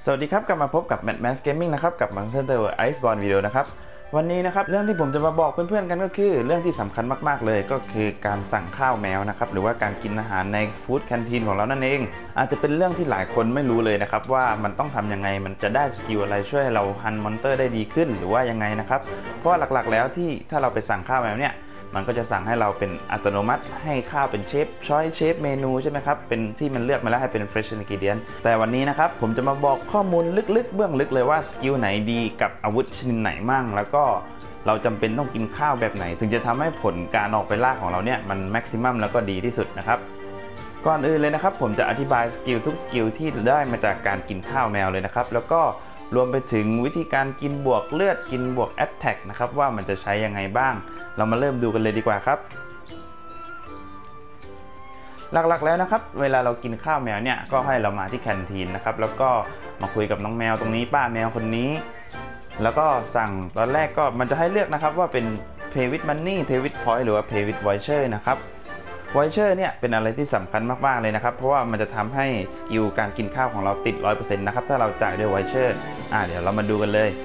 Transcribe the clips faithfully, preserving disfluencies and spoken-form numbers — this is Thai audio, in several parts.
สวัสดีครับกลับมาพบกับ Mad Max Gaming นะครับกับ Monster Iceborne Video นะครับวันนี้นะครับเรื่องที่ผมจะมาบอกเพื่อนๆกันก็คือเรื่องที่สำคัญมากๆเลยก็คือการสั่งข้าวแมวนะครับหรือว่าการกินอาหารในฟู้ดแคนทีนของเรานั่นเองอาจจะเป็นเรื่องที่หลายคนไม่รู้เลยนะครับว่ามันต้องทำยังไงมันจะได้สกิลอะไรช่วยเราฮันมอนเตอร์ได้ดีขึ้นหรือว่ายังไงนะครับเพราะหลักๆแล้วที่ถ้าเราไปสั่งข้าวแมวเนี่ยมันก็จะสั่งให้เราเป็นอัตโนมัติให้ข้าวเป็นเชฟช้อยเชฟเมนูใช่ไหมครับเป็นที่มันเลือกมาแล้วให้เป็น fresh ingredient แต่วันนี้นะครับผมจะมาบอกข้อมูลลึกๆเบื้องลึกเลยว่าสกิลไหนดีกับอาวุธชนิดไหนมั่งแล้วก็เราจำเป็นต้องกินข้าวแบบไหนถึงจะทำให้ผลการออกไปล่าของเราเนี่ยมันแม็กซิมัมแล้วก็ดีที่สุดนะครับก่อนอื่นเลยนะครับผมจะอธิบายสกิลทุกสกิลที่ได้มาจากการกินข้าวแมวเลยนะครับแล้วก็รวมไปถึงวิธีการกินบวกเลือดกินบวกแอตแทกนะครับว่ามันจะใช้ยังไงบ้างเรามาเริ่มดูกันเลยดีกว่าครับหลักๆแล้วนะครับเวลาเรากินข้าวแมวเนี่ยก็ให้เรามาที่แคนทีนนะครับแล้วก็มาคุยกับน้องแมวตรงนี้ป้าแมวคนนี้แล้วก็สั่งตอนแรกก็มันจะให้เลือกนะครับว่าเป็น Pay with Money Pay with Point หรือว่า Pay with Voucher นะครับวอยเชอร์เนี่ยเป็นอะไรที่สำคัญมากๆเลยนะครับเพราะว่ามันจะทำให้สกิลการกินข้าวของเราติด ร้อยเปอร์เซ็นต์ นะครับถ้าเราจ่ายด้วยวอยเชอร์อ่าเดี๋ยวเรามาดูกันเลย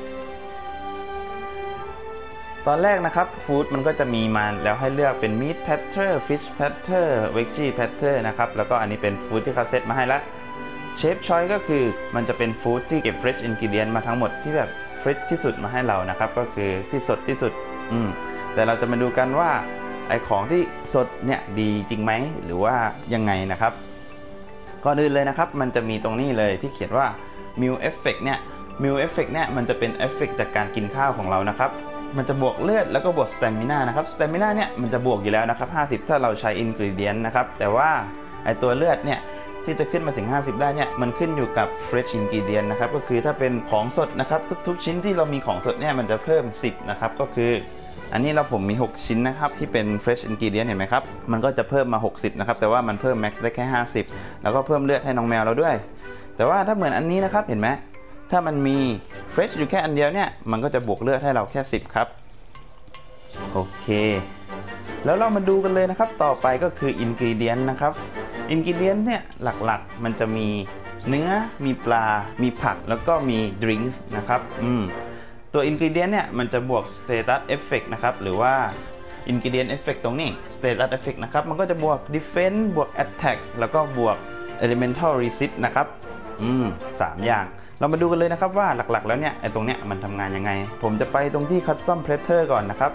ตอนแรกนะครับฟู้ดมันก็จะมีมาแล้วให้เลือกเป็น Meat Platter Fish Platter Veggie Platter นะครับแล้วก็อันนี้เป็นฟู้ดที่เขาเซตมาให้แล้วเชฟชอยก็คือมันจะเป็นฟู้ดที่เก็บ Fresh Ingredient มาทั้งหมดที่แบบ Fresh ที่สุดมาให้เรานะครับก็คือที่สดที่สุดอืมแต่เราจะมาดูกันว่าไอของที่สดเนี่ยดีจริงไหมหรือว่ายังไงนะครับก่อนอื่นเลยนะครับมันจะมีตรงนี้เลยที่เขียนว่า Meal Effect เนี่ย Meal Effect เนี่ยมันจะเป็นเอฟเฟกต์จากการกินข้าวของเรานะครับมันจะบวกเลือดแล้วก็บวก Stamina นะครับ Stamina เนี่ยมันจะบวกอยู่แล้วนะครับห้าสิบถ้าเราใช้ Ingredient นะครับแต่ว่าไอตัวเลือดเนี่ยที่จะขึ้นมาถึงห้าสิบได้เนี่ยมันขึ้นอยู่กับ Fresh Ingredient นะครับก็คือถ้าเป็นของสดนะครับทุกๆชิ้นที่เรามีของสดเนี่ยมันจะเพิ่มสิบนะครับก็คืออันนี้เราผมมีหกชิ้นนะครับที่เป็น fresh ingredient เห็นไหมครับมันก็จะเพิ่มมาหกสิบนะครับแต่ว่ามันเพิ่ม max ได้แค่ห้าสิบแล้วก็เพิ่มเลือดให้น้องแมวเราด้วยแต่ว่าถ้าเหมือนอันนี้นะครับเห็นไหมถ้ามันมี fresh อยู่แค่อันเดียวเนี่ยมันก็จะบวกเลือดให้เราแค่สิบครับโอเคแล้วเรามาดูกันเลยนะครับต่อไปก็คือ ingredient นะครับ ingredient เนี่ยหลักๆมันจะมีเนื้อมีปลามีผักแล้วก็มี drinks นะครับอืมตัว ingredient เนี่ยมันจะบวก status effect นะครับหรือว่า ingredient effect ตรงนี้ status effect นะครับมันก็จะบวก defense บวก attack แล้วก็บวก elemental resist นะครับอืมสามอย่างเรามาดูกันเลยนะครับว่าหลักๆแล้วเนี่ยไอ้ตรงเนี้ยมันทำงานยังไงผมจะไปตรงที่ custom platter ก่อนนะครับ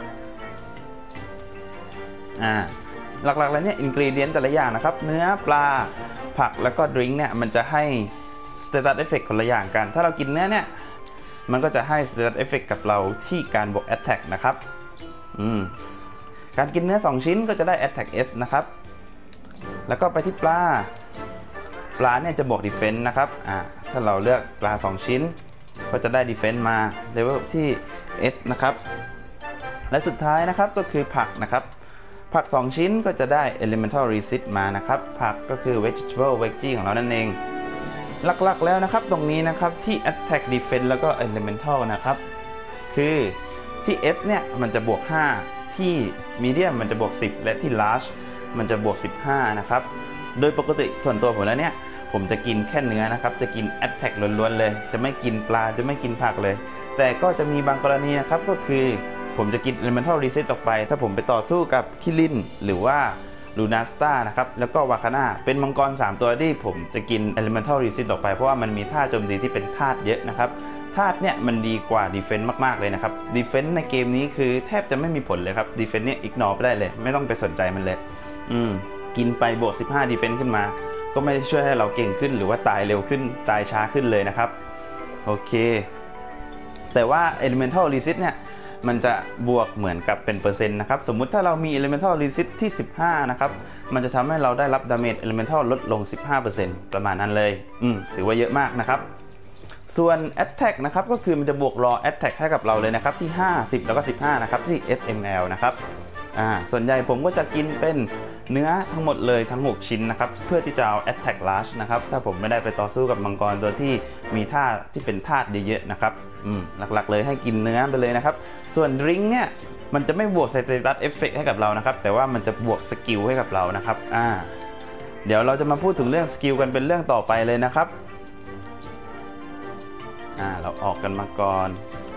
อ่าหลักๆแล้วเนี่ย ingredient แต่ละอย่างนะครับเนื้อปลาผักแล้วก็ drink เนี่ยมันจะให้ status effect คนละอย่างกันถ้าเรากินเนื้อเนี่ยมันก็จะให้ status effect กับเราที่การบวก attack นะครับอืมการกินเนื้อสองชิ้นก็จะได้ attack S นะครับแล้วก็ไปที่ปลาปลาเนี่ยจะบวก defense นะครับอ่าถ้าเราเลือกปลาสองชิ้นก็จะได้ defense มา level ที่ S นะครับและสุดท้ายนะครับก็คือผักนะครับผักสองชิ้นก็จะได้ elemental resist มานะครับผักก็คือ vegetable veggie ของเรานั่นเองหลักๆแล้วนะครับตรงนี้นะครับที่ attack defense แล้วก็ elemental นะครับคือที่ S เนี่ยมันจะบวกห้าที่ medium มันจะบวกสิบและที่ large มันจะบวกสิบห้านะครับโดยปกติส่วนตัวผมแล้วเนี่ยผมจะกินแค่เนื้อนะครับจะกิน attack ล้วนๆเลยจะไม่กินปลาจะไม่กินผักเลยแต่ก็จะมีบางกรณีนะครับก็คือผมจะกิน elemental resist ออกไปถ้าผมไปต่อสู้กับคิรินหรือว่าลูนาสตานะครับแล้วก็วาคาน่าเป็นมังกรสามตัวที่ผมจะกิน elemental resist ออกไปเพราะว่ามันมีท่าโจมตีที่เป็นธาตุเยอะนะครับธาตุเนี่ยมันดีกว่า defense มากๆเลยนะครับ defense ในเกมนี้คือแทบจะไม่มีผลเลยครับ defense เนี่ย ignore ไปได้เลยไม่ต้องไปสนใจมันเลยอืมกินไปบวกสิบห้า defense ขึ้นมาก็ไม่ได้ช่วยให้เราเก่งขึ้นหรือว่าตายเร็วขึ้นตายช้าขึ้นเลยนะครับโอเคแต่ว่า elemental resist เนี่ยมันจะบวกเหมือนกับเป็นเปอร์เซ็นต์นะครับสมมุติถ้าเรามี elemental resist ที่สิบห้านะครับมันจะทำให้เราได้รับ damage elemental ลดลง สิบห้าเปอร์เซ็นต์ ประมาณนั้นเลยอืมถือว่าเยอะมากนะครับส่วน attack นะครับก็คือมันจะบวก raw attack ให้กับเราเลยนะครับที่ห้าสิบแล้วก็สิบห้านะครับที่ เอส เอ็ม แอล นะครับอ่าส่วนใหญ่ผมก็จะกินเป็นเนื้อทั้งหมดเลยทั้งหกชิ้นนะครับเพื่อที่จะเอา attack large นะครับถ้าผมไม่ได้ไปต่อสู้กับมังกรตัวที่มีธาตุที่เป็นธาตุเยอะๆนะครับอืมหลักๆเลยให้กินเนื้อไปเลยนะครับส่วน drink เนี่ยมันจะไม่บวก status effect ให้กับเรานะครับแต่ว่ามันจะบวกสกิลให้กับเรานะครับอ่าเดี๋ยวเราจะมาพูดถึงเรื่องสกิลกันเป็นเรื่องต่อไปเลยนะครับอ่าเราออกกันมาก่อน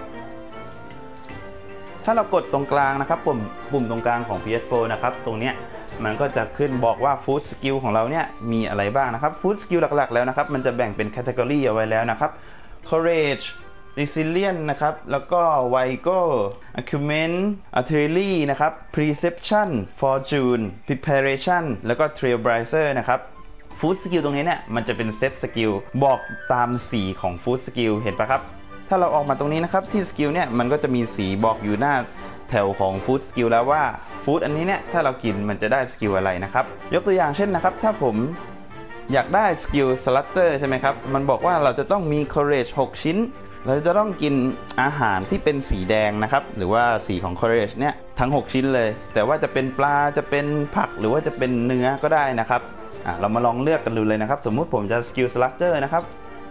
ถ้าเรากดตรงกลางนะครับปุ่มปุ่มตรงกลางของ พี เอส โฟร์ นะครับตรงเนี้ยมันก็จะขึ้นบอกว่า Food Skill ของเราเนี่ยมีอะไรบ้างนะครับ Food Skill หลักๆแล้วนะครับมันจะแบ่งเป็น Category เอาไว้แล้วนะครับ Courage Resilience นะครับแล้วก็ Vigor Acumen Artillery นะครับ Perception Fortune Preparation แล้วก็ Trailblazer นะครับฟู้ดสกิลตรงนี้เนี่ยมันจะเป็นเซตสกิลบอกตามสีของฟู้ดสกิลเห็นปะครับถ้าเราออกมาตรงนี้นะครับที่สกิลเนี่ยมันก็จะมีสีบอกอยู่หน้าแถวของฟู้ดสกิลแล้วว่าฟู้ดอันนี้เนี่ยถ้าเรากินมันจะได้สกิลอะไรนะครับยกตัวอย่างเช่นนะครับถ้าผมอยากได้สกิลสลัตเตอร์ใช่ไหมครับมันบอกว่าเราจะต้องมี courage หกชิ้นเราจะต้องกินอาหารที่เป็นสีแดงนะครับหรือว่าสีของ courage เนี่ยทั้งหกชิ้นเลยแต่ว่าจะเป็นปลาจะเป็นผักหรือว่าจะเป็นเนื้อก็ได้นะครับอ่ะเรามาลองเลือกกันดูเลยนะครับสมมุติผมจะสกิลสลัตเตอร์นะครับ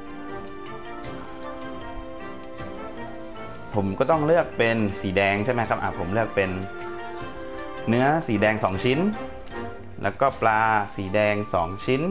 ผมก็ต้องเลือกเป็นสีแดงใช่ไหมครับอ่ะผมเลือกเป็นเนื้อสีแดงสองชิ้นแล้วก็ปลาสีแดงสองชิ้น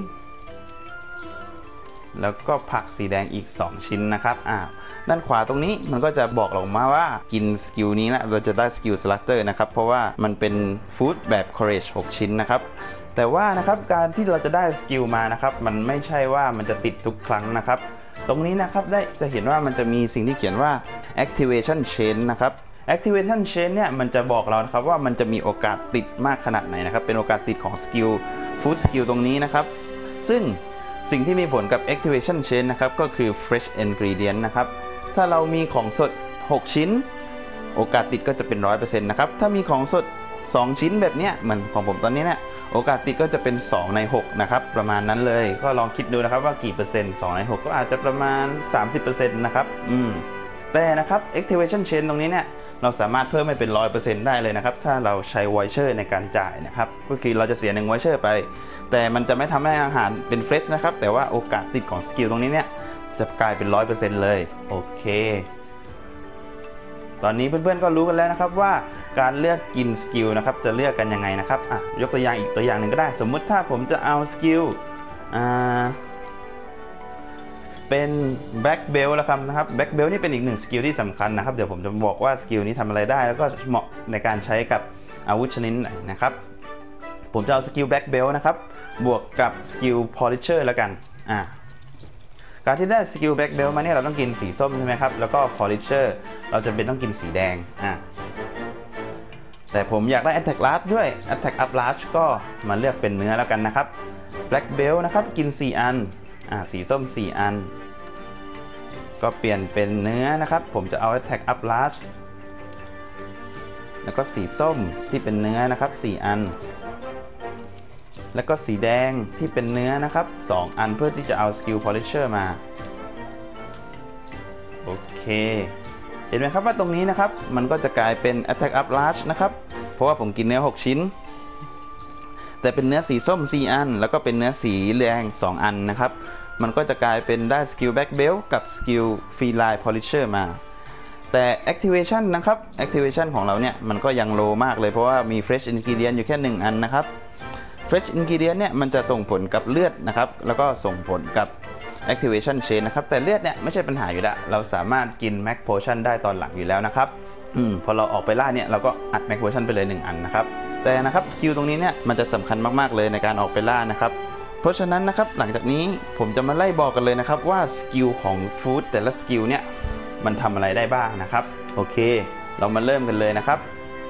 แล้วก็ผักสีแดงอีกสองชิ้นนะครับอ่ะด้านขวาตรงนี้มันก็จะบอกเรามาว่ากินสกิลนี้นะเราจะได้สกิลสลัตเตอร์นะครับเพราะว่ามันเป็นฟู้ดแบบ courage หกชิ้นนะครับแต่ว่านะครับการที่เราจะได้สกิลมานะครับมันไม่ใช่ว่ามันจะติดทุกครั้งนะครับตรงนี้นะครับได้จะเห็นว่ามันจะมีสิ่งที่เขียนว่า activation chain นะครับ activation chain เนี่ยมันจะบอกเราครับว่ามันจะมีโอกาสติดมากขนาดไหนนะครับเป็นโอกาสติดของสกิล food skill ตรงนี้นะครับซึ่งสิ่งที่มีผลกับ activation chain นะครับก็คือ fresh ingredient นะครับถ้าเรามีของสดหกชิ้นโอกาสติดก็จะเป็น หนึ่งร้อยเปอร์เซ็นต์ นะครับถ้ามีของสดสองชิ้นแบบเนี้ยเหมือนของผมตอนนี้เนี่ยโอกาสติดก็จะเป็นสองในหกนะครับประมาณนั้นเลยก็ลองคิดดูนะครับว่ากี่เปอร์เซ็นต์สองในหกก็อาจจะประมาณ สามสิบเปอร์เซ็นต์ นะครับอืมแต่นะครับ activation chain ตรงนี้เนี่ยเราสามารถเพิ่มให้เป็น หนึ่งร้อยเปอร์เซ็นต์ ได้เลยนะครับถ้าเราใช้ voucher ในการจ่ายนะครับก็คือเราจะเสียหนึ่ง voucher ไปแต่มันจะไม่ทำให้อาหารเป็น fresh นะครับแต่ว่าโอกาสติดของสกิลตรงนี้เนี่ยจะกลายเป็น หนึ่งร้อยเปอร์เซ็นต์ เลยโอเคตอนนี้เพื่อนๆก็รู้กันแล้วนะครับว่าการเลือกกินสกิลนะครับจะเลือกกันยังไงนะครับอ่ะยกตัวอย่างอีกตัวอย่างหนึ่งก็ได้สมมุติถ้าผมจะเอาสกิลอ่าเป็นแบ็กเบลแล้วครับนะครับแบ็กเบลนี่เป็นอีกหนึ่งสกิลที่สำคัญนะครับเดี๋ยวผมจะบอกว่าสกิลนี้ทำอะไรได้แล้วก็เหมาะในการใช้กับอาวุธชนิดไหนนะครับผมจะเอาสกิลแบ็กเบลนะครับบวกกับสกิลพอลิเชอร์แล้วกันอ่าการที่ได้สกิลแบ็กเบลมาเนี่ยเราต้องกินสีส้มใช่ไหมครับแล้วก็พอลิเชอร์เราจะเป็นต้องกินสีแดงอ่าแต่ผมอยากได้ Attack Large ด้วย Attack Up Large ก็มาเลือกเป็นเนื้อแล้วกันนะครับ Black Belt นะครับกินสี่อันอ่าสีส้มสี่อันก็เปลี่ยนเป็นเนื้อนะครับผมจะเอา Attack Up Large แล้วก็สีส้มที่เป็นเนื้อนะครับสี่อันแล้วก็สีแดงที่เป็นเนื้อนะครับสองอันเพื่อที่จะเอา Skill Polisher มาโอเคเห็นไหมครับว่าตรงนี้นะครับมันก็จะกลายเป็น Attack Up Large นะครับเพราะว่าผมกินเนื้อหกชิ้นแต่เป็นเนื้อสีส้มสี่อันแล้วก็เป็นเนื้อสีแดงสองอันนะครับมันก็จะกลายเป็นได้ Skill Black Belt กับ Skill Feline Polisher มาแต่ Activation นะครับ Activation ของเราเนี่ยมันก็ยังโลมากเลยเพราะว่ามี Fresh Ingredient อยู่แค่หนึ่งอันนะครับ Fresh Ingredient เนี่ยมันจะส่งผลกับเลือดนะครับแล้วก็ส่งผลกับ Activation Chain นะครับแต่เลือดเนี่ยไม่ใช่ปัญหาอยู่แล้วเราสามารถกิน Max Potion ได้ตอนหลังอยู่แล้วนะครับอืมพอเราออกไปล่าเนี่ยเราก็อัด Max Potion ไปเลยหนึ่งอันนะครับแต่นะครับสกิลตรงนี้เนี่ยมันจะสำคัญมากๆเลยในการออกไปล่านะครับเพราะฉะนั้นนะครับหลังจากนี้ผมจะมาไล่บอกกันเลยนะครับว่าสกิลของฟู้ดแต่ละสกิลเนี่ยมันทำอะไรได้บ้างนะครับโอเคเรามาเริ่มกันเลยนะครับ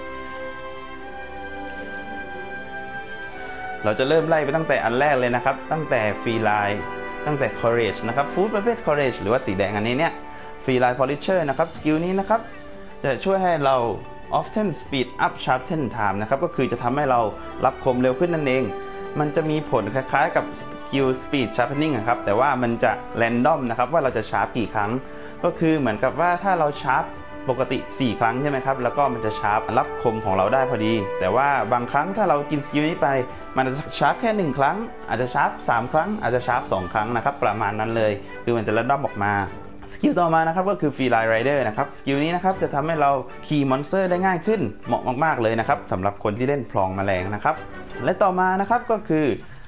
เราจะเริ่มไล่ไปตั้งแต่อันแรกเลยนะครับตั้งแต่ฟรีไลน์ตั้งแต่ courage นะครับฟู้ดประเภท courage หรือว่าสีแดงอันนี้เนี่ยฟรีไลน์ polisher นะครับสกิลนี้นะครับจะช่วยให้เรา often speed up sharpen time นะครับก็คือจะทำให้เรารับคมเร็วขึ้นนั่นเองมันจะมีผลคล้ายๆกับ skill speed sharpening นะครับแต่ว่ามันจะ random นะครับว่าเราจะชาร์ปกี่ครั้งก็คือเหมือนกับว่าถ้าเราชาร์ปปกติสี่ครั้งใช่ไหมครับแล้วก็มันจะชาร์ปรับคมของเราได้พอดีแต่ว่าบางครั้งถ้าเรากินสกิลนี้ไปมันจะชาร์ปแค่หนึ่งครั้งอาจจะชาร์ปสามครั้งอาจจะชาร์ปสองครั้งนะครับประมาณนั้นเลยคือมันจะ random ออกมาสกิลต่อมานะครับก็คือ Feline Rider นะครับสกิลนี้นะครับจะทำให้เราขี่มอนสเตอร์ได้ง่ายขึ้นเหมาะมากๆเลยนะครับสำหรับคนที่เล่นพลองแมลงนะครับและต่อมานะครับก็คือ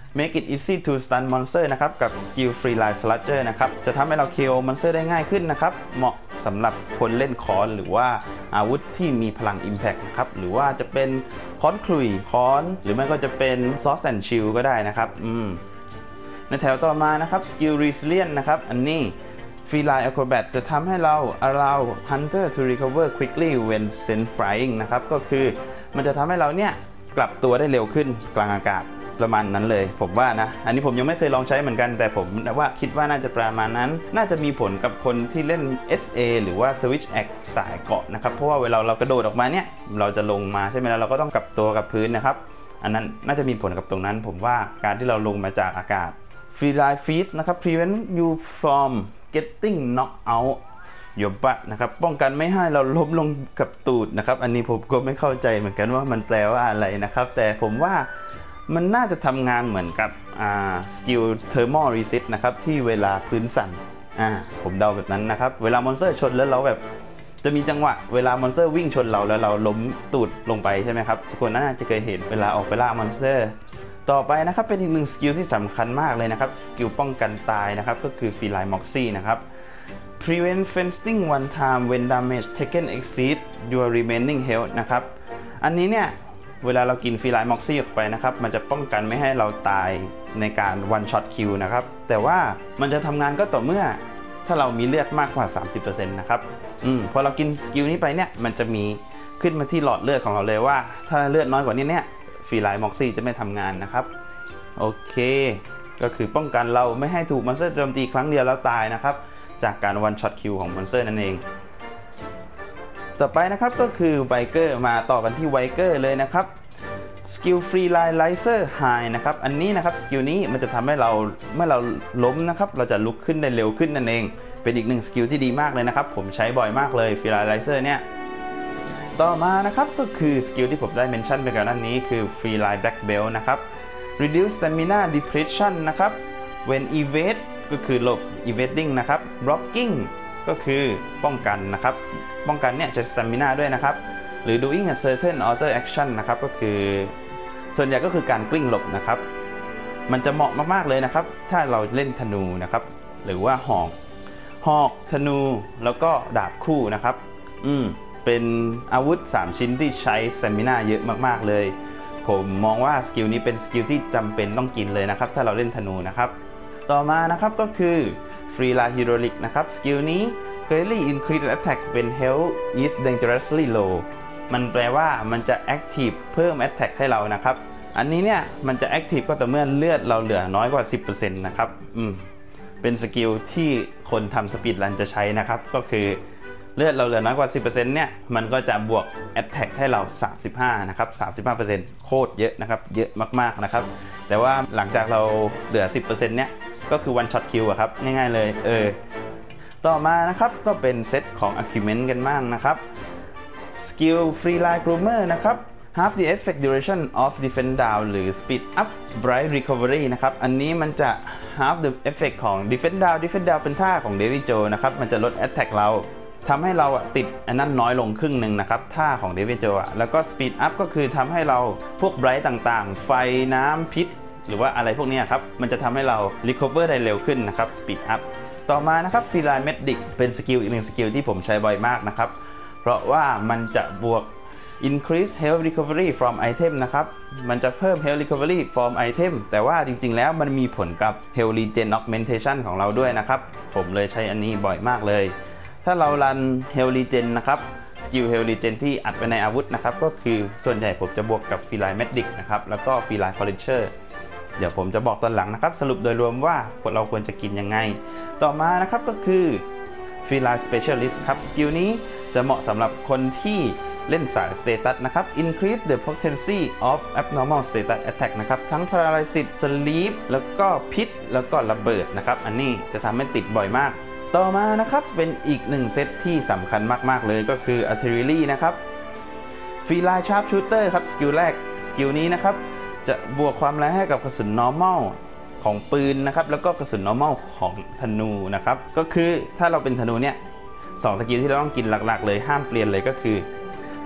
make it easy to stun monster นะครับกับ skill free line sludger นะครับจะทำให้เรา เค โอ monster ได้ง่ายขึ้นนะครับเหมาะสำหรับคนเล่นค้อนหรือว่าอาวุธที่มีพลัง impact นะครับหรือว่าจะเป็นค้อนขลุ่ยค้อนหรือไม่ก็จะเป็น sword and shield ก็ได้นะครับอืมในแถวต่อมานะครับ skill resilient นะครับอันนี้ free line acrobat จะทำให้เรา allow hunter to recover quickly when sent flying นะครับก็คือมันจะทำให้เราเนี่ยกลับตัวได้เร็วขึ้นกลางอากาศประมาณนั้นเลยผมว่านะอันนี้ผมยังไม่เคยลองใช้เหมือนกันแต่ผมว่าคิดว่าน่าจะประมาณนั้นน่าจะมีผลกับคนที่เล่น เอส เอ หรือว่า Switch Axe สายเกาะนะครับเพราะว่าเวลาเรากระโดดออกมาเนี่ยเราจะลงมาใช่ไหมแล้วเราก็ต้องกลับตัวกับพื้นนะครับอันนั้นน่าจะมีผลกับตรงนั้นผมว่าการที่เราลงมาจากอากาศ Free Line Feast นะครับ prevent you from getting knocked out your butt นะครับป้องกันไม่ให้เราล้มลงกับตูดนะครับอันนี้ผมก็ไม่เข้าใจเหมือนกันว่ามันแปลว่าอะไรนะครับแต่ผมว่ามันน่าจะทำงานเหมือนกับสกิล thermal reset นะครับที่เวลาพื้นสั่นอ่าผมเดาแบบนั้นนะครับเวลามอนสเตอร์ชนแล้วเราแบบจะมีจังหวะเวลามอนสเตอร์วิ่งชนเราแล้วเราล้มตูดลงไปใช่ไหมครับทุกคนน่าจะเคยเห็นเวลาออกไปล่ามอนสเตอร์ต่อไปนะครับเป็นอีกหนึ่งสกิลที่สำคัญมากเลยนะครับสกิลป้องกันตายนะครับก็คือ Free Line Moxie นะครับ prevent fainting one time when damage taken exceed your remaining health นะครับอันนี้เนี่ยเวลาเรากิน Free Line Moxie ออกไปนะครับมันจะป้องกันไม่ให้เราตายในการ one shot kill นะครับแต่ว่ามันจะทำงานก็ต่อเมื่อถ้าเรามีเลือดมากกว่า สามสิบเปอร์เซ็นต์ นะครับอืมพอเรากินสกิลนี้ไปเนี่ยมันจะมีขึ้นมาที่หลอดเลือดของเราเลยว่าถ้าเลือดน้อยกว่านี้เนี่ย Free Line Moxie จะไม่ทำงานนะครับโอเคก็คือป้องกันเราไม่ให้ถูกมอนสเตอร์โจมตีครั้งเดียวแล้วตายนะครับจากการ one shot kill ของมอนสเตอร์นั่นเองต่อไปนะครับก็คือไวเกอร์มาต่อกันที่ไวเกอร์เลยนะครับสกิล Free Line Riser High นะครับอันนี้นะครับสกิลนี้มันจะทำให้เราเมื่อเราล้มนะครับเราจะลุกขึ้นได้เร็วขึ้นนั่นเองเป็นอีกหนึ่งสกิลที่ดีมากเลยนะครับผมใช้บ่อยมากเลย Free Line Riser เนี่ยต่อมานะครับก็คือสกิลที่ผมได้เมนชั่นไปก่อนหน้านี้คือ Free Line Black Belt นะครับ Reduce Stamina Depression นะครับ When evade ก็คือหลบ evading นะครับ Blocking ก็คือป้องกันนะครับป้องกันเนี่ยใช้ stamina ด้วยนะครับหรือ doing a certain auto action นะครับก็คือส่วนใหญ่ก็คือการกลิ้งหลบนะครับมันจะเหมาะมากๆเลยนะครับถ้าเราเล่นธนูนะครับหรือว่าหอกหอกธนูแล้วก็ดาบคู่นะครับอืมเป็นอาวุธสามชิ้นที่ใช้ stamina เยอะมากๆเลยผมมองว่าสกิลนี้เป็นสกิลที่จำเป็นต้องกินเลยนะครับถ้าเราเล่นธนูนะครับต่อมานะครับก็คือ Free Line Heroic นะครับสกิลนี้ greatly increase attack when health is dangerously low มันแปลว่ามันจะ active เพิ่ม attack ให้เรานะครับอันนี้เนี่ยมันจะ active ก็ต่อเมื่อเลือดเราเหลือน้อยกว่า สิบเปอร์เซ็นต์ นะครับอืมเป็นสกิลที่คนทำสปีดรันจะใช้นะครับก็คือเลือดเราเหลือน้อยกว่า สิบเปอร์เซ็นต์ เนี่ยมันก็จะบวก attack ให้เรา สามสิบห้า นะครับ สามสิบห้าเปอร์เซ็นต์ โคตรเยอะนะครับเยอะมากๆนะครับแต่ว่าหลังจากเราเหลือ สิบเปอร์เซ็นต์ เนี่ยก็คือ one shot kill อะครับง่ายๆเลยเออต่อมานะครับก็เป็นเซตของ achievement กันบ้างนะครับ skill Free Line Groomer นะครับ half the effect duration of defense down หรือ speed up bright recovery นะครับอันนี้มันจะ half the effect ของ defense down defense down เป็นท่าของ Davy Joe นะครับมันจะลด attack เราทำให้เราติดอันนั้นน้อยลงครึ่งหนึ่งนะครับท่าของ Davy Joe แล้วก็ speed up ก็คือทำให้เราพวก bright ต่างๆไฟน้ำพิษหรือว่าอะไรพวกนี้ครับมันจะทำให้เรา recover ได้เร็วขึ้นนะครับ speed up ต่อมานะครับ Free Line Medic เป็นสกิลอีกหนึ่งสกิลที่ผมใช้บ่อยมากนะครับเพราะว่ามันจะบวก increase health recovery from item นะครับมันจะเพิ่ม health recovery from item แต่ว่าจริงๆแล้วมันมีผลกับ health regen augmentation ของเราด้วยนะครับผมเลยใช้อันนี้บ่อยมากเลยถ้าเรารัน health regen นะครับสกิล health regen ที่อัดไปในอาวุธนะครับก็คือส่วนใหญ่ผมจะบวกกับ Free Line Medic นะครับแล้วก็ Free Line Polisherเดี๋ยวผมจะบอกตอนหลังนะครับสรุปโดยรวมว่าเราควรจะกินยังไงต่อมานะครับก็คือ Free Line Specialist ครับสกิลนี้จะเหมาะสำหรับคนที่เล่นสาย Status นะครับ Increase the potency of abnormal status attack นะครับทั้ง Paralysis Sleep แล้วก็พิษแล้วก็ระเบิดนะครับอันนี้จะทำให้ติดบ่อยมากต่อมานะครับเป็นอีกหนึ่งเซตที่สำคัญมากๆเลยก็คือ Artillery นะครับ Free Line Sharpshooter ครับสกิลแรกสกิลนี้นะครับจะบวกความแรงให้กับกระสุน normal ของปืนนะครับแล้วก็กระสุน normal ของธนูนะครับก็คือถ้าเราเป็นธนูเนี่ยสองสกิลที่เราต้องกินหลักๆเลยห้ามเปลี่ยนเลยก็คือ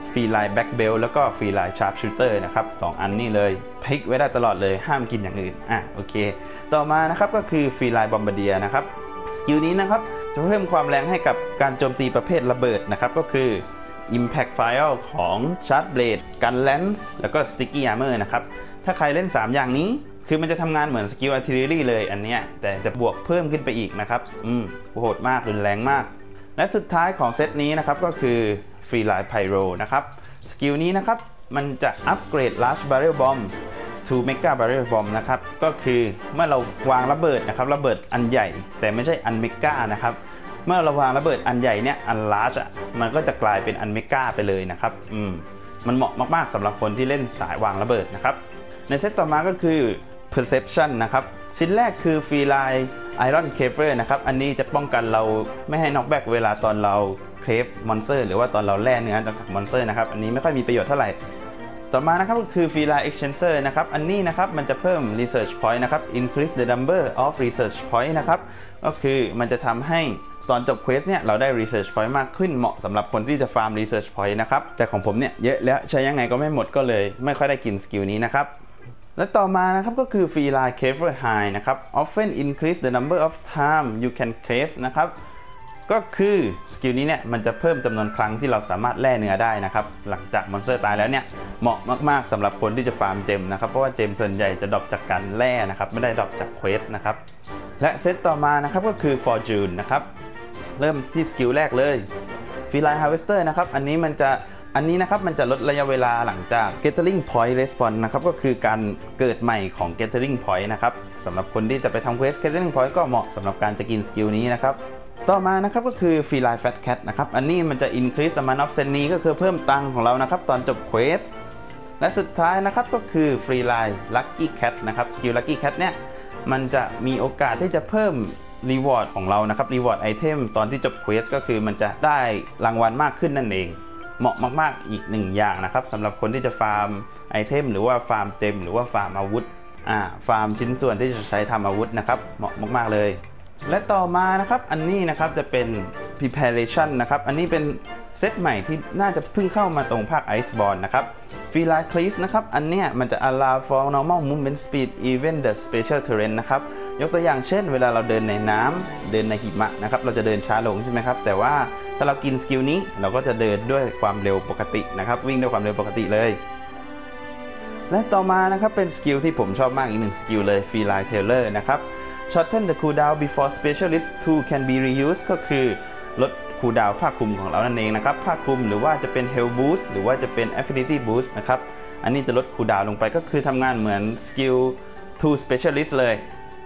ฟรีไลน์แบ็กเบลแล้วก็ฟรีไลน์ชาร์ปชูเตอร์นะครับสองอันนี้เลยพลิกไว้ได้ตลอดเลยห้ามกินอย่างอื่นอ่ะโอเคต่อมานะครับก็คือฟรีไลน์บอมบาเดียนะครับสกิลนี้นะครับจะเพิ่มความแรงให้กับการโจมตีประเภทระเบิดนะครับก็คือ Impact File ของ Charge Blade Gun Lance แล้วก็ Sticky Armor นะครับถ้าใครเล่นสามอย่างนี้คือมันจะทำงานเหมือนสกิล Artillery เลยอันเนี้ยแต่จะบวกเพิ่มขึ้นไปอีกนะครับอืมโหดมากรุนแรงมากและสุดท้ายของเซตนี้นะครับก็คือ Free Line Pyro นะครับสกิลนี้นะครับมันจะอัปเกรด Large Barrel Bomb to Mega Barrel Bomb นะครับก็คือเมื่อเราวางระเบิดนะครับระเบิดอันใหญ่แต่ไม่ใช่อันเมกานะครับเมื่อเราวางระเบิดอันใหญ่เนี่ยอัน large อ่ะมันก็จะกลายเป็นอันเมกาไปเลยนะครับอืมมันเหมาะมากๆสำหรับคนที่เล่นสายวางระเบิดนะครับในเซตต่อมาก็คือ Perception นะครับชิ้นแรกคือ Free Line Iron Caver นะครับอันนี้จะป้องกันเราไม่ให้ knockback เวลาตอนเราเครฟมอนสเตอร์หรือว่าตอนเราแล่เนื้อจากมอนสเตอร์นะครับอันนี้ไม่ค่อยมีประโยชน์เท่าไหร่ต่อมานะครับก็คือ Free Line Exchanger นะครับอันนี้นะครับมันจะเพิ่ม Research Point นะครับ Increase the number of Research Point นะครับก็คือมันจะทำให้ตอนจบเควสเนี่ยเราได้ Research Point มากขึ้นเหมาะสำหรับคนที่จะฟาร์ม Research Point นะครับแต่ของผมเนี่ยเยอะแล้วใช้ยังไงก็ไม่หมดก็เลยไม่ค่อยได้กินสกิลนี้นะครับและต่อมานะครับก็คือ Free Line Caver High นะครับ Often increase the number of time you can crave นะครับก็คือสกิลนี้เนี่ยมันจะเพิ่มจำนวนครั้งที่เราสามารถแล่เนื้อได้นะครับหลังจากมอนสเตอร์ตายแล้วเนี่ยเหมาะมากๆสำหรับคนที่จะฟาร์มเจมนะครับเพราะว่าเจมส่วนใหญ่จะดรอปจากการแล่นะครับไม่ได้ดรอปจากเควสนะครับและเซตต่อมานะครับก็คือ Fortune นะครับเริ่มที่สกิลแรกเลย Free Line Harvester นะครับอันนี้มันจะอันนี้นะครับมันจะลดระยะเวลาหลังจาก Gathering Point Respawn นะครับก็คือการเกิดใหม่ของ Gathering Point นะครับสำหรับคนที่จะไปทำเควส Gathering Point ก็เหมาะสำหรับการจะกินสกิลนี้นะครับต่อมานะครับก็คือ Free Line Fat Cat นะครับอันนี้มันจะ increase amount of Zenny ก็คือเพิ่มตังค์ของเรานะครับตอนจบเควสและสุดท้ายนะครับก็คือ Free Line Lucky Cat นะครับสกิล Lucky Cat เนี่ยมันจะมีโอกาสที่จะเพิ่มรีวอร์ดของเรานะครับรีวอร์ดไอเทมตอนที่จบเควสก็คือมันจะได้รางวัลมากขึ้นนั่นเองเหมาะมากๆอีกหนึ่งอย่างนะครับสำหรับคนที่จะฟาร์มไอเทมหรือว่าฟาร์มเจมหรือว่าฟาร์มอาวุธอ่าฟาร์มชิ้นส่วนที่จะใช้ทำอาวุธนะครับเหมาะมากๆเลยและต่อมานะครับอันนี้นะครับจะเป็น preparation นะครับอันนี้เป็นเซตใหม่ที่น่าจะเพิ่งเข้ามาตรงภาค Iceborne นะครับ Free Line Crease นะครับอันเนี้ยมันจะ allow for normal movement speed even the special terrain นะครับยกตัวอย่างเช่นเวลาเราเดินในน้ำเดินในหิมะนะครับเราจะเดินช้าลงใช่ไหมครับแต่ว่าถ้าเรากินสกิลนี้เราก็จะเดินด้วยความเร็วปกตินะครับวิ่งด้วยความเร็วปกติเลยและต่อมานะครับเป็นสกิลที่ผมชอบมากอีกหนึ่งสกิลเลย Free Line Tailor นะครับ Shorten the cooldown before specialist tool can be reused ก็คือลดคูลดาวน์ผ้าคลุมของเรานั่นเองนะครับผ้าคลุมหรือว่าจะเป็น Health Boost หรือว่าจะเป็น Affinity Boost นะครับอันนี้จะลดคูลดาวน์ลงไปก็คือทำงานเหมือนสกิล Tool Specialist เลย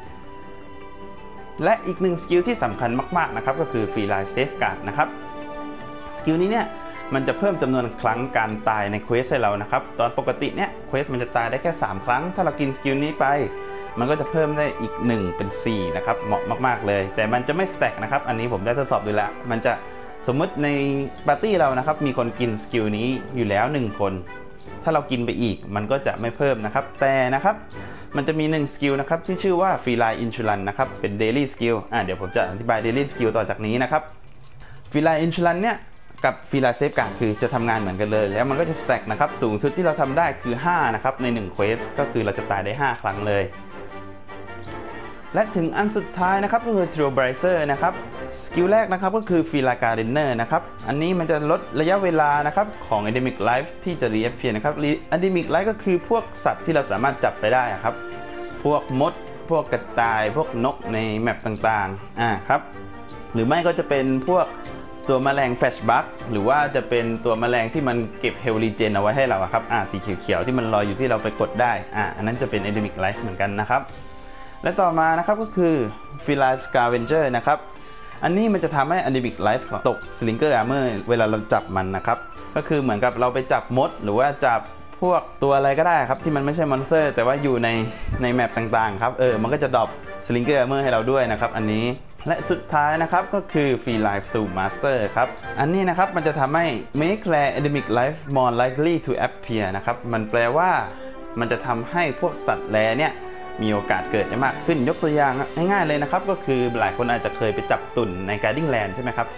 และอีกหนึ่งสกิลที่สำคัญมากๆนะครับก็คือ Free Line Safeguard นะครับสกิลนี้เนี่ยมันจะเพิ่มจำนวนครั้งการตายในเควสให้เรานะครับตอนปกติเนี่ยเควสมันจะตายได้แค่สามครั้งถ้าเรากินสกิลนี้ไปมันก็จะเพิ่มได้อีกหนึ่งเป็นสี่นะครับเหมาะมากๆเลยแต่มันจะไม่สแต็กนะครับอันนี้ผมได้ทดสอบดูแล้วมันจะสมมุติในปาร์ตี้เรานะครับมีคนกินสกิลนี้อยู่แล้วหนึ่งคนถ้าเรากินไปอีกมันก็จะไม่เพิ่มนะครับแต่นะครับมันจะมีหนึ่งสกิลนะครับที่ชื่อว่า Free Line Insurance นะครับเป็น Daily Skill อ่ะเดี๋ยวผมจะอธิบาย Daily Skill ต่อจากนี้นะครับ Free Line Insurance เนี่ยกับ Free Line Safeguard คือจะทำงานเหมือนกันเลยแล้วมันก็จะสแต็กนะครับสูงสุดที่เราทำได้คือห้านะครับในหนึ่งเควสก็คือเราจะตายได้ห้าครั้งเลยและถึงอันสุดท้ายนะครับก็คือ Trailblazer นะครับสกิลแรกนะครับก็คือ Free Line Gardener นะครับอันนี้มันจะลดระยะเวลานะครับของ Endemic Life ที่จะ reappear นะครับ Endemic Life ก็คือพวกสัตว์ที่เราสามารถจับไปได้ครับพวกมดพวกกระต่ายพวกนกในแมปต่างๆอ่าครับหรือไม่ก็จะเป็นพวกตัวแมลง Flash Bug หรือว่าจะเป็นตัวแมลงที่มันเก็บ Health Regen เอาไว้ให้เราครับอ่าสีเขียวๆที่มันลอยอยู่ที่เราไปกดได้อ่าอันนั้นจะเป็น Endemic Life เหมือนกันนะครับและต่อมานะครับก็คือ Free Line Scavenger นะครับอันนี้มันจะทำให้ Endemic Life ตก Slinger Armor เวลาเราจับมันนะครับก็คือเหมือนกับเราไปจับมดหรือว่าจับพวกตัวอะไรก็ได้ครับที่มันไม่ใช่มอนสเตอร์แต่ว่าอยู่ในในแมปต่างๆครับเออมันก็จะดรอป Slinger Armor ให้เราด้วยนะครับอันนี้และสุดท้ายนะครับก็คือ Free Line Zoom Master ครับอันนี้นะครับมันจะทำให้ Make Rare Endemic Life more likely to appear นะครับมันแปลว่ามันจะทำให้พวกสัตว์แรเนี่ยมีโอกาสเกิดได้มากขึ้นยกตัวอย่างง่ายๆเลยนะครับก็คือหลายคนอาจจะเคยไปจับตุ่นใน Guarding Land ใช่ไหมครับ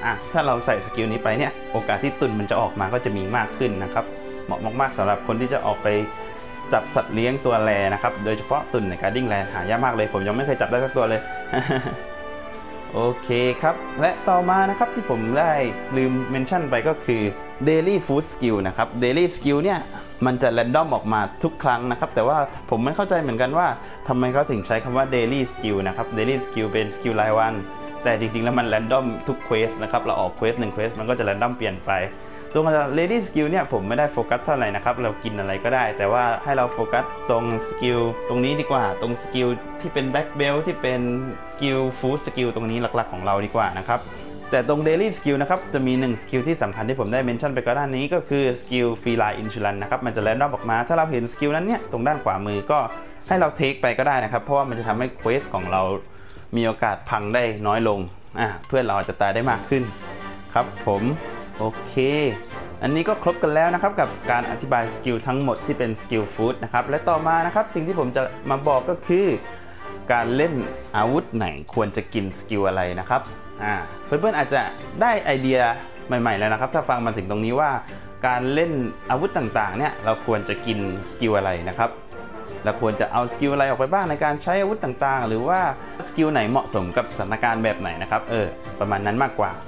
อ่ะถ้าเราใส่สกิลนี้ไปเนี่ยโอกาสที่ตุ่นมันจะออกมาก็จะมีมากขึ้นนะครับเหมาะมากๆสำหรับคนที่จะออกไปจับสัตว์เลี้ยงตัวแรนะครับโดยเฉพาะตุ่นในการดิ้งแรหายากมากเลยผมยังไม่เคยจับได้สักตัวเลย โอเคครับและต่อมานะครับที่ผมได้ลืมเมนชั่นไปก็คือ Daily Food Skill นะครับ Daily Skill เนี่ยมันจะแรนดอมออกมาทุกครั้งนะครับแต่ว่าผมไม่เข้าใจเหมือนกันว่าทำไมเขาถึงใช้คำว่า Daily Skill นะครับ Daily Skill เป็นสกิลรายวันแต่จริงๆแล้วมันแรนดอมทุกเควสนะครับเราออกเควสหนึ่งเควสมันก็จะแรนดอมเปลี่ยนไปตัว Daily Skill เนี่ยผมไม่ได้โฟกัสเท่าไหร่นะครับเรากินอะไรก็ได้แต่ว่าให้เราโฟกัสตรงสกิลตรงนี้ดีกว่าตรงสกิลที่เป็นแบ็คเบลที่เป็นสกิลฟู้ดสกิลตรงนี้หลักๆของเราดีกว่านะครับแต่ตรง Daily Skill นะครับจะมีหนึ่งสกิลที่สำคัญที่ผมได้เมนชั่นไปก่อนหน้านี้ก็คือสกิล Feline Insurance นะครับมันจะแรนดอมออกมาถ้าเราเห็นสกิลนั้นเนี่ยตรงด้านขวามือก็ให้เราเทคไปก็ได้นะครับเพราะว่ามันจะทำให้เควสของเรามีโอกาสพังได้น้อยลงอ่าเพื่อนเราจะตายได้มากขึ้นครับผมโอเคอันนี้ก็ครบกันแล้วนะครับกับการอธิบายสกิลทั้งหมดที่เป็นสกิลฟู้ดนะครับและต่อมานะครับสิ่งที่ผมจะมาบอกก็คือการเล่นอาวุธไหนควรจะกินสกิลอะไรนะครับอ่าเพื่อนๆอาจจะได้ไอเดียใหม่ๆแล้วนะครับถ้าฟังมาถึงตรงนี้ว่าการเล่นอาวุธต่างๆเนี่ยเราควรจะกินสกิลอะไรนะครับเราควรจะเอาสกิลอะไรออกไปบ้างในการใช้อาวุธต่างๆหรือว่าสกิลไหนเหมาะสมกับสถานการณ์แบบไหนนะครับเออประมาณนั้นมากกว่า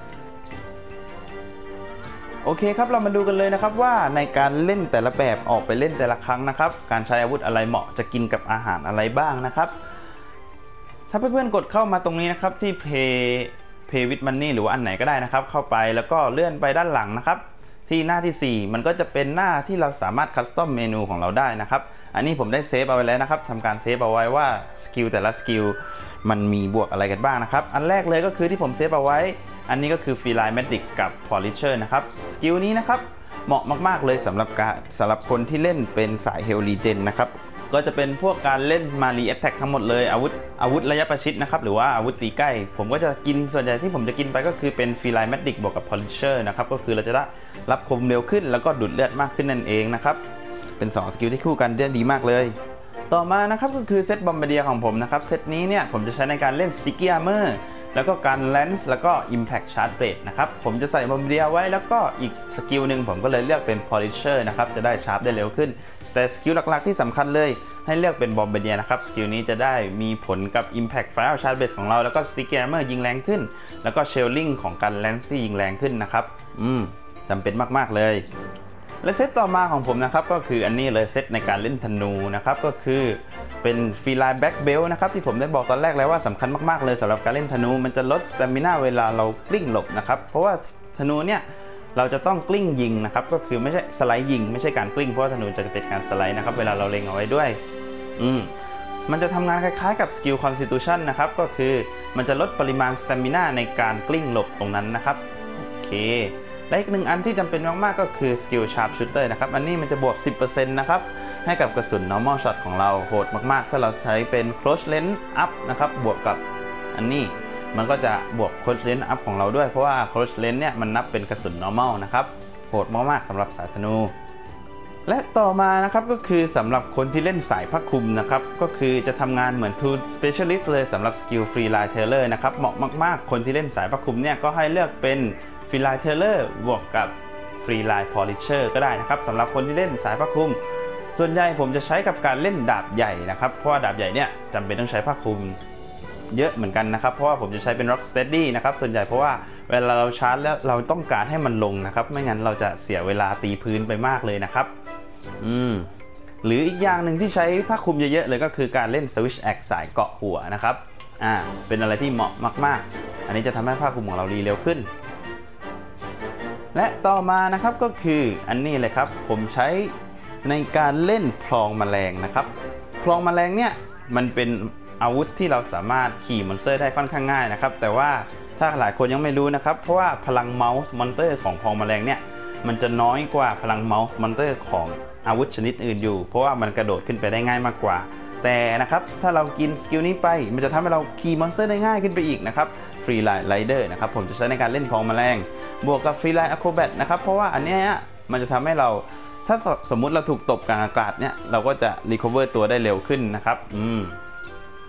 โอเคครับเรามาดูกันเลยนะครับว่าในการเล่นแต่ละแบบออกไปเล่นแต่ละครั้งนะครับการใช้อาวุธอะไรเหมาะจะกินกับอาหารอะไรบ้างนะครับถ้าเพื่อนๆกดเข้ามาตรงนี้นะครับที่ Pay Pay with Money หรือว่าอันไหนก็ได้นะครับเข้าไปแล้วก็เลื่อนไปด้านหลังนะครับที่หน้าที่สี่มันก็จะเป็นหน้าที่เราสามารถคัสตอมเมนูของเราได้นะครับอันนี้ผมได้เซฟเอาไว้แล้วนะครับทำการเซฟเอาไว้ว่าสกิลแต่ละสกิลมันมีบวกอะไรกันบ้างนะครับอันแรกเลยก็คือที่ผมเซฟเอาไว้อันนี้ก็คือ Feline Medic กับ Polisher นะครับสกิลนี้นะครับเหมาะมากๆเลยสำหรับการสำหรับคนที่เล่นเป็นสาย Health Regen นะครับก็จะเป็นพวกการเล่น Melee Attack ทั้งหมดเลยอาวุธอาวุธระยะประชิดนะครับหรือว่าอาวุธตีใกล้ผมก็จะกินส่วนใหญ่ที่ผมจะกินไปก็คือเป็น Feline Medic บวกกับ Polisher นะครับก็คือเราจะได้รับคมเร็วขึ้นแล้วก็ดูดเลือดมากขึ้นนั่นเองนะครับเป็นสองสกิลที่คู่กันได้ดีมากเลยต่อมานะครับก็คือเซตบอมบ์เดียของผมนะครับเซตนี้เนี่ยผมจะใช้ในการเล่น Sticky Armorแล้วก็การแลนส์แล้วก็ Impact Charge Rate นะครับผมจะใส่บอมบ์เดียไว้แล้วก็อีกสกิลหนึ่งผมก็เลยเลือกเป็น Polisher นะครับจะได้ชาร์ปได้เร็วขึ้นแต่สกิลหลักๆที่สำคัญเลยให้เลือกเป็นบอมบ์เดียนะครับสกิลนี้จะได้มีผลกับ Impact Fire Charge Rate ของเราแล้วก็ Sticky Armor ยิงแรงขึ้นแล้วก็ Shelling ของการแลนส์ที่ยิงแรงขึ้นนะครับอืมจำเป็นมากๆเลยและเซตต่อมาของผมนะครับก็คืออันนี้เลยเซตในการเล่นธนูนะครับก็คือเป็น Feline Black Belt นะครับที่ผมได้บอกตอนแรกแล้วว่าสำคัญมากๆเลยสำหรับการเล่นธนูมันจะลด Stamina เวลาเรากลิ้งหลบนะครับเพราะว่าธนูเนี่ยเราจะต้องกลิ้งยิงนะครับก็คือไม่ใช่สไลด์ยิงไม่ใช่การกลิ้งเพราะว่าธนูจะเป็นการสไลด์นะครับเวลาเราเล็งเอาไว้ด้วยอืมมันจะทำงานคล้ายๆกับสกิล Constitution นะครับก็คือมันจะลดปริมาณ Stamina ในการกลิ้งหลบตรงนั้นนะครับโอเคและอีกหนึ่งอันที่จำเป็นมากๆก็คือสกิล Sharpshooter นะครับอันนี้มันจะบวก สิบเปอร์เซ็นต์ นะครับให้กับกระสุน normal shot ของเราโหดมากๆถ้าเราใช้เป็น close range up นะครับบวกกับอันนี้มันก็จะบวก close range up ของเราด้วยเพราะว่า close range เนี่ยมันนับเป็นกระสุน normal นะครับโหดมากๆสำหรับสายธนูและต่อมานะครับก็คือสำหรับคนที่เล่นสายผ้าคลุมนะครับก็คือจะทำงานเหมือน Tool Specialist เลยสำหรับสกิล Feline Tailor นะครับเหมาะมากๆคนที่เล่นสายผ้าคลุมเนี่ยก็ให้เลือกเป็น Feline Tailor บวกกับ Feline Polisher ก็ได้นะครับสำหรับคนที่เล่นสายผ้าคลุมส่วนใหญ่ผมจะใช้กับการเล่นดาบใหญ่นะครับเพราะว่าดาบใหญ่เนี่ยจำเป็นต้องใช้ผ้าคลุมเยอะเหมือนกันนะครับเพราะว่าผมจะใช้เป็น Rock Steady นะครับส่วนใหญ่เพราะว่าเวลาเราชาร์จแล้วเราต้องการให้มันลงนะครับไม่งั้นเราจะเสียเวลาตีพื้นไปมากเลยนะครับอืมหรืออีกอย่างหนึ่งที่ใช้ผ้าคลุมเยอะๆเลยก็คือการเล่น Switch Axe สายเกาะหัวนะครับอ่าเป็นอะไรที่เหมาะมากๆอันนี้จะทำให้ผ้าคลุมของเรารีเร็วขึ้นและต่อมานะครับก็คืออันนี้เลยครับผมใช้ในการเล่นพลองแมลงนะครับพลองแมลงเนี่ยมันเป็นอาวุธที่เราสามารถขี่มอนสเตอร์ได้ค่อนข้างง่ายนะครับแต่ว่าถ้าหลายคนยังไม่รู้นะครับเพราะว่าพลังเมาส์มอนสเตอร์ของพลองแมลงเนี่ยมันจะน้อยกว่าพลังเมาส์มอนสเตอร์ของอาวุธชนิดอื่นอยู่เพราะว่ามันกระโดดขึ้นไปได้ง่ายมากกว่าแต่นะครับถ้าเรากินสกิลนี้ไปมันจะทำให้เราขี่มอนสเตอร์ได้ง่ายขึ้นไปอีกนะครับฟรีไลน์ไรเดอร์นะครับผมจะใช้ในการเล่นพลองแมลงบวกกับฟรีไลน์อะโครแบทนะครับเพราะว่าอันนี้มันจะทำให้เราถ้าสมมุติเราถูกตบกลางอากาศเนี่ยเราก็จะรีคอเวอร์ตัวได้เร็วขึ้นนะครับอืม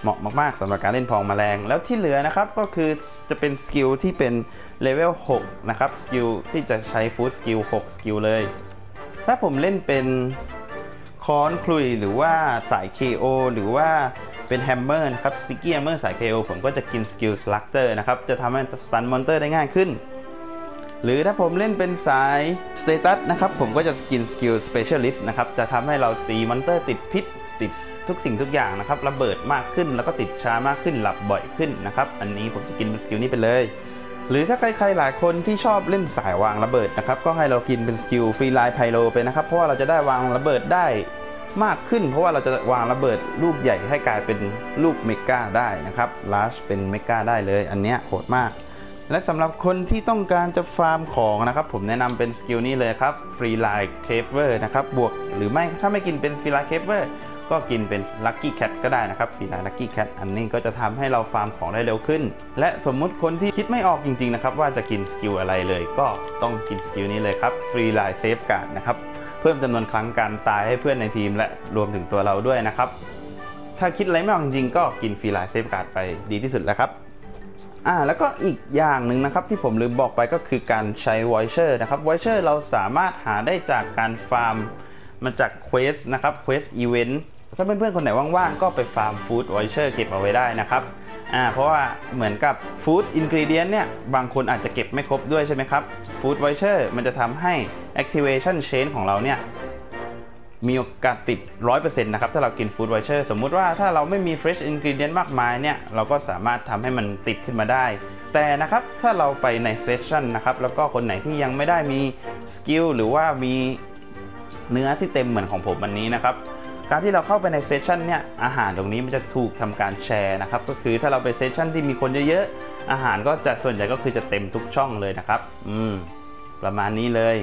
เหมาะมากๆสำหรับการเล่นพองแมลงแล้วที่เหลือนะครับก็คือจะเป็นสกิลที่เป็นเลเวลหกนะครับสกิลที่จะใช้ฟู้ดสกิลหกสกิลเลยถ้าผมเล่นเป็นค้อนคลุยหรือว่าสาย เค โอ หรือว่าเป็นแฮมเมอร์นะครับสติกกี้แฮมเมอร์สาย เค โอ ผมก็จะกินสกิลสลักเตอร์นะครับจะทำให้สตันมอนเตอร์ได้ง่ายขึ้นหรือถ้าผมเล่นเป็นสายสเตตัสนะครับผมก็จะกินสกิลสเปเชียลิสต์นะครับจะทำให้เราตีมอนเตอร์ติดพิษติดทุกสิ่งทุกอย่างนะครับระเบิดมากขึ้นแล้วก็ติดช้ามากขึ้นหลับบ่อยขึ้นนะครับอันนี้ผมจะกินเป็นสกิลนี้ไปเลยหรือถ้าใครๆหลายคนที่ชอบเล่นสายวางระเบิดนะครับก็ให้เรากินเป็นสกิลฟรีไลน์ไพโลไปนะครับเพราะว่าเราจะได้วางระเบิดได้มากขึ้นเพราะว่าเราจะวางระเบิดลูกใหญ่ให้กลายเป็นลูกเมกาได้นะครับลาร์จเป็นเมกาได้เลยอันเนี้ยโหดมากและสำหรับคนที่ต้องการจะฟาร์มของนะครับผมแนะนำเป็นสกิลนี้เลยครับฟรีไลน์เคเวอร์นะครับบวกหรือไม่ถ้าไม่กินเป็นฟรีไลน์เคเวอร์ก็กินเป็นลัคกี้แคทก็ได้นะครับฟรีไลน์ลัคกี้แคทอันนี้ก็จะทำให้เราฟาร์มของได้เร็วขึ้นและสมมุติคนที่คิดไม่ออกจริงๆนะครับว่าจะกินสกิลอะไรเลยก็ต้องกินสกิลนี้เลยครับฟรีไลน์เซฟการ์ดนะครับเพิ่มจำนวนครั้งการตายให้เพื่อนในทีมและรวมถึงตัวเราด้วยนะครับถ้าคิดอะไรไม่ออกจริงๆก็กินฟรีไลน์เซฟการ์ดไปดีที่สุดแล้วครับอ่าแล้วก็อีกอย่างหนึ่งนะครับที่ผมลืมบอกไปก็คือการใช้วอยเชอร์นะครับวอยเชอร์เราสามารถหาได้จากการฟาร์มมาจากเควสนะครับเควสอีเวนต์ถ้าเพื่อนๆคนไหนว่างๆก็ไปฟาร์มฟู้ดวอยเชอร์เก็บเอาไว้ได้นะครับอ่าเพราะว่าเหมือนกับฟู้ดอินกรีเดียนเนี่ยบางคนอาจจะเก็บไม่ครบด้วยใช่ไหมครับฟู้ดวอยเชอร์มันจะทำให้ activation chain ของเราเนี่ยมีโอกาสติด ร้อยเปอร์เซ็นต์ นะครับถ้าเรากิน Food Voucher สมมุติว่าถ้าเราไม่มี Fresh Ingredient มากมายเนี่ยเราก็สามารถทำให้มันติดขึ้นมาได้แต่นะครับถ้าเราไปในเซสชั่นนะครับแล้วก็คนไหนที่ยังไม่ได้มีสกิลหรือว่ามีเนื้อที่เต็มเหมือนของผมวันนี้นะครับการที่เราเข้าไปในเซสชั่นเนี่ยอาหารตรงนี้มันจะถูกทำการแชร์นะครับก็คือถ้าเราไปเซสชั่นที่มีคนเยอะๆอาหารก็จะส่วนใหญ่ก็คือจะเต็มทุกช่องเลยนะครับอืมประมาณนี้เลย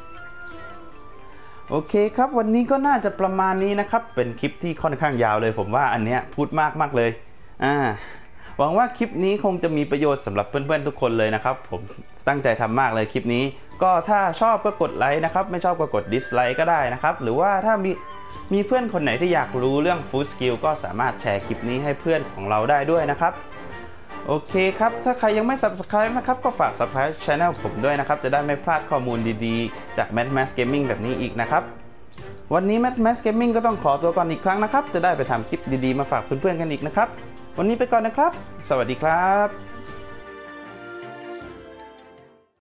โอเคครับวันนี้ก็น่าจะประมาณนี้นะครับเป็นคลิปที่ค่อนข้างยาวเลยผมว่าอันเนี้ยพูดมากมากเลยอ่าหวังว่าคลิปนี้คงจะมีประโยชน์สำหรับเพื่อนๆทุกคนเลยนะครับผมตั้งใจทำมากเลยคลิปนี้ก็ถ้าชอบก็กดไลค์นะครับไม่ชอบก็กดดิสไลค์ก็ได้นะครับหรือว่าถ้ามีมีเพื่อนคนไหนที่อยากรู้เรื่องฟู้ดสกิลก็สามารถแชร์คลิปนี้ให้เพื่อนของเราได้ด้วยนะครับโอเคครับถ้าใครยังไม่ ซับสไครบ์ นะครับก็ฝาก ซับสไครบ์ Channel ผมด้วยนะครับจะได้ไม่พลาดข้อมูลดีๆจาก Mad Max Gaming แบบนี้อีกนะครับวันนี้ Mad Max Gaming ก็ต้องขอตัวก่อนอีกครั้งนะครับจะได้ไปทำคลิปดีๆมาฝากเพื่อนๆกันอีกนะครับวันนี้ไปก่อนนะครับสวัสดีครับ